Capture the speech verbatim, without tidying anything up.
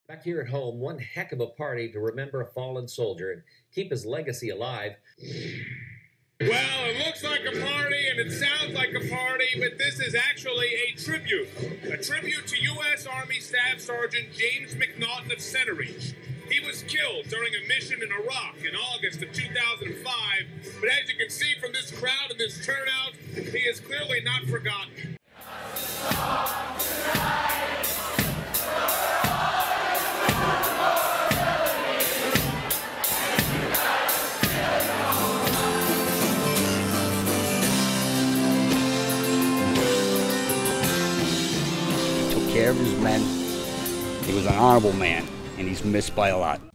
Back here at home, one heck of a party to remember a fallen soldier and keep his legacy alive. Well, it looks like a party and it sounds like a party, but this is actually a tribute. A tribute to U S Army Staff Sergeant James McNaughton of Center Reach. He was killed during a mission in Iraq in August of two thousand five, but as you can see from this crowd and this turnout, he is clearly not forgotten. Care of his men. He was an honorable man, and he's missed by a lot.